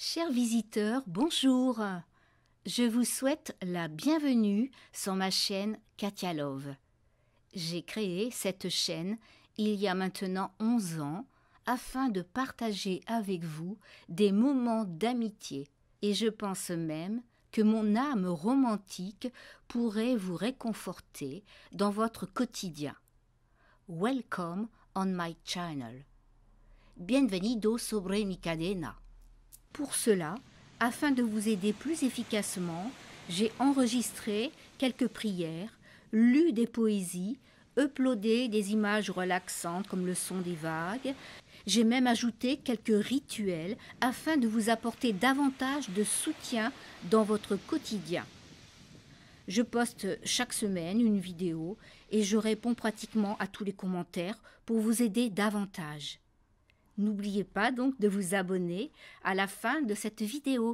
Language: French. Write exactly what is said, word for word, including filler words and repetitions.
Chers visiteurs, bonjour. Je vous souhaite la bienvenue sur ma chaîne Katia Love. J'ai créé cette chaîne il y a maintenant onze ans afin de partager avec vous des moments d'amitié et je pense même que mon âme romantique pourrait vous réconforter dans votre quotidien. Welcome on my channel. Bienvenido sobre mi cadena. Pour cela, afin de vous aider plus efficacement, j'ai enregistré quelques prières, lu des poésies, uploadé des images relaxantes comme le son des vagues. J'ai même ajouté quelques rituels afin de vous apporter davantage de soutien dans votre quotidien. Je poste chaque semaine une vidéo et je réponds pratiquement à tous les commentaires pour vous aider davantage. N'oubliez pas donc de vous abonner à la fin de cette vidéo.